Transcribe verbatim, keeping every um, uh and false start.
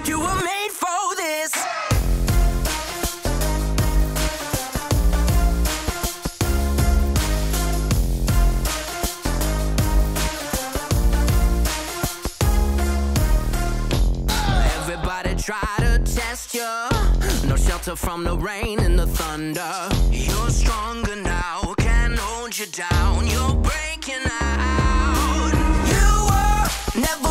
You were made for this. Everybody try to test you. No shelter from the rain and the thunder. You're stronger now, can't hold you down. You're breaking out. You were never